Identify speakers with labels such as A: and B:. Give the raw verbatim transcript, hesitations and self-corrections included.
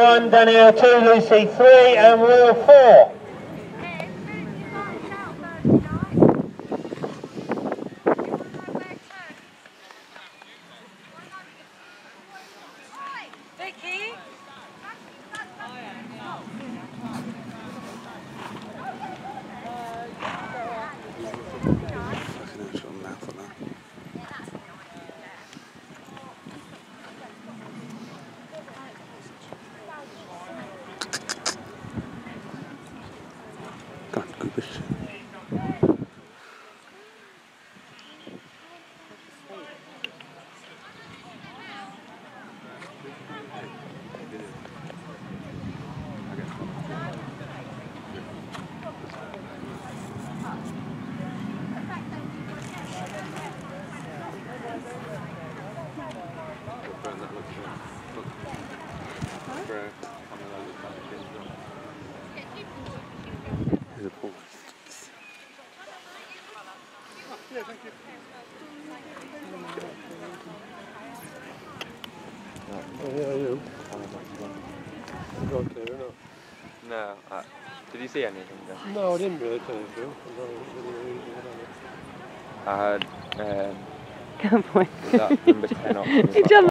A: one, Danielle two, Lucy three, and Will four.
B: Vicky?
C: Come on, Goobers. There's a pool.
D: Yeah, thank you. Oh, yeah, you. You got there, innit?
E: No. Uh, did you see anything?
D: No, I didn't really tell you, Phil.
E: I had um,
B: Good boy.
E: that number ten option.